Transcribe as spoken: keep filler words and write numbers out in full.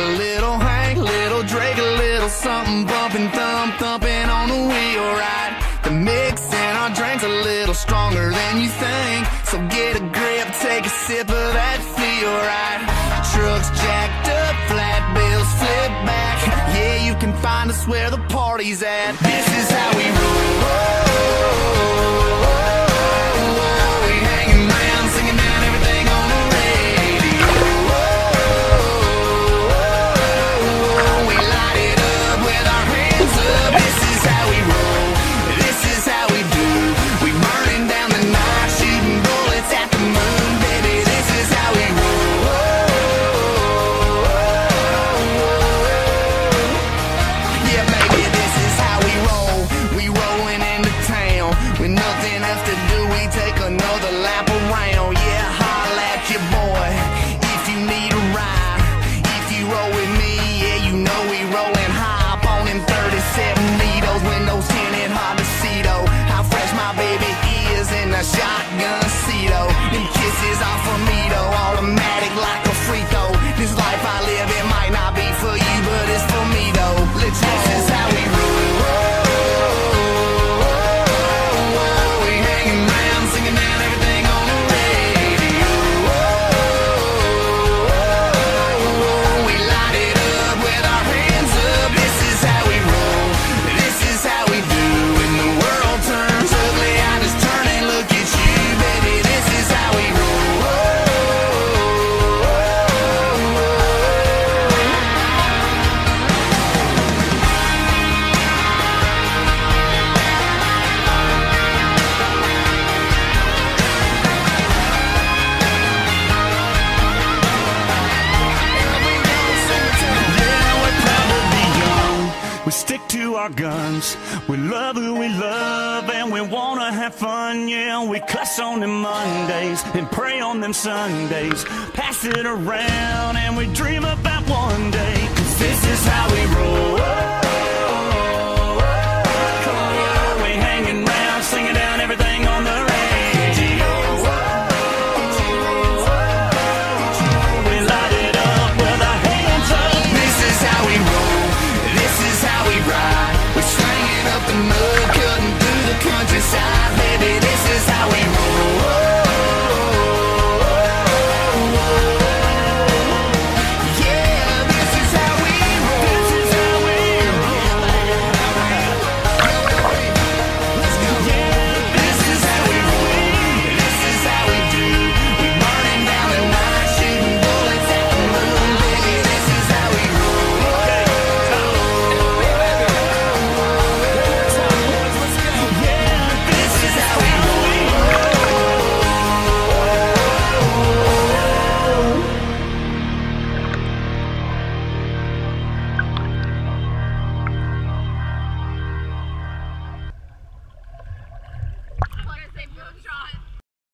a little Hank, little Drake, a little something bumping, thump, thumping on the wheelwright. The mix in our drink's a little stronger than you think, so get a grip, take a sip of that feel right. Trucks jacked up, flat bills flip back. Yeah, you can find us where the party's at. This is how we roll. We hanging around, singing down everything on the radio. We light it up with our hands up. This is how we roll. This is how we do. We burning down the night, shooting bullets at the moon, baby. This is how we roll. Yeah, baby, this is how we roll. We rolling into town with nothing else to do. We take another lap around. Yeah, holla at your boy if you need a ride. If you roll with me, yeah, you know we rolling high up on them thirty-seven needles. Windows tinted, hard to see though how fresh my baby is in a shotgun seat. Oh, them kisses are for me though, automatic like a free throw. This life I live, it might not be for you, but it's for me though. Let's roll. This is how we roll. We hanging around, singing down everything on the radio. We light it up with our hands up. This is how we roll. This is how we do. When the world turns ugly, I just turn and look at you, baby. This is how we roll. Yeah, we're proud to be young. We stick to our guns. We love who we love and we wanna have fun. Yeah, we cuss on them Mondays and pray on them Sundays. Pass it around and we dream about one